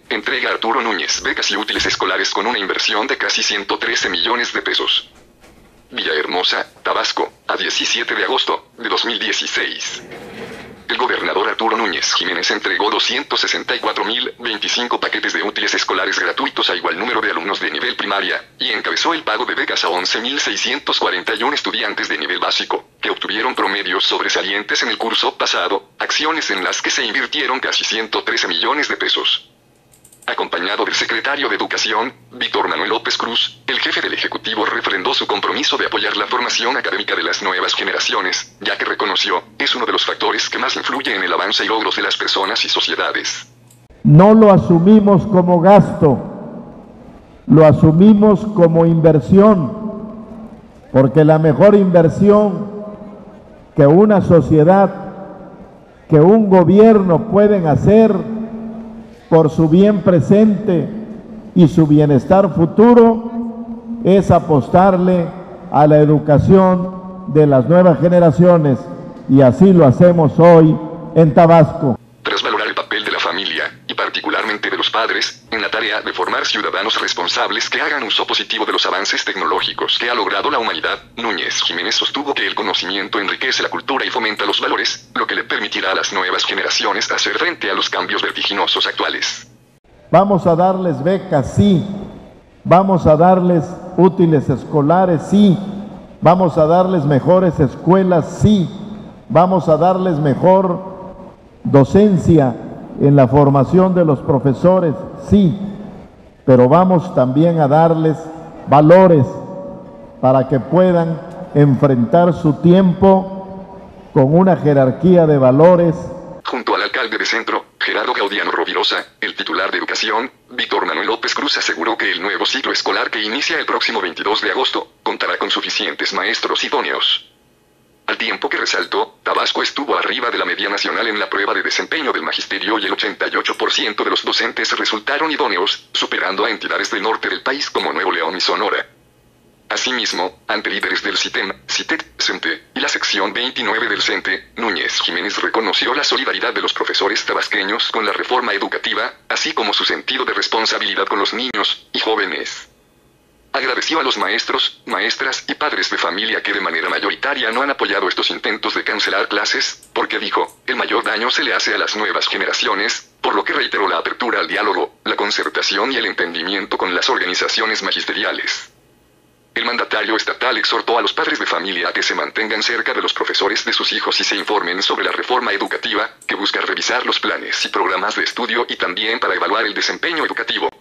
Entrega a Arturo Núñez becas y útiles escolares con una inversión de casi 113 millones de pesos. Villahermosa, Tabasco, a 17 de agosto de 2016. El gobernador Arturo Núñez Jiménez entregó 264.025 paquetes de útiles escolares gratuitos a igual número de alumnos de nivel primaria, y encabezó el pago de becas a 11.641 estudiantes de nivel básico, que obtuvieron promedios sobresalientes en el curso pasado, acciones en las que se invirtieron casi 113 millones de pesos. Acompañado del secretario de Educación, Víctor Manuel López Cruz, el jefe del Ejecutivo refrendó su compromiso de apoyar la formación académica de las nuevas generaciones, ya que reconoció, es uno de los factores que más influye en el avance y logros de las personas y sociedades. No lo asumimos como gasto, lo asumimos como inversión, porque la mejor inversión que una sociedad, que un gobierno pueden hacer por su bien presente y su bienestar futuro, es apostarle a la educación de las nuevas generaciones, y así lo hacemos hoy en Tabasco. Tras valorar el papel de la familia, y particularmente de los padres, en la tarea de formar ciudadanos responsables que hagan uso positivo de los avances tecnológicos que ha logrado la humanidad, Núñez Jiménez sostuvo que el conocimiento enriquece la cultura y fomenta los valores, lo que le permitirá a las nuevas generaciones hacer frente a los cambios vertiginosos actuales. Vamos a darles becas, sí. Vamos a darles útiles escolares, sí. Vamos a darles mejores escuelas, sí. Vamos a darles mejor docencia en la formación de los profesores, sí, pero vamos también a darles valores para que puedan enfrentar su tiempo con una jerarquía de valores. Junto al alcalde de Centro, Gerardo Gaudiano Rovirosa, el titular de Educación, Víctor Manuel López Cruz, aseguró que el nuevo ciclo escolar que inicia el próximo 22 de agosto, contará con suficientes maestros idóneos. Al tiempo que resaltó, Tabasco estuvo arriba de la media nacional en la prueba de desempeño del magisterio y el 88% de los docentes resultaron idóneos, superando a entidades del norte del país como Nuevo León y Sonora. Asimismo, ante líderes del CITEM, CITEC, CENTE, y la sección 29 del CENTE, Núñez Jiménez reconoció la solidaridad de los profesores tabasqueños con la reforma educativa, así como su sentido de responsabilidad con los niños y jóvenes. Agradeció a los maestros, maestras y padres de familia que de manera mayoritaria no han apoyado estos intentos de cancelar clases, porque dijo, el mayor daño se le hace a las nuevas generaciones, por lo que reiteró la apertura al diálogo, la concertación y el entendimiento con las organizaciones magisteriales. El mandatario estatal exhortó a los padres de familia a que se mantengan cerca de los profesores de sus hijos y se informen sobre la reforma educativa, que busca revisar los planes y programas de estudio y también para evaluar el desempeño educativo.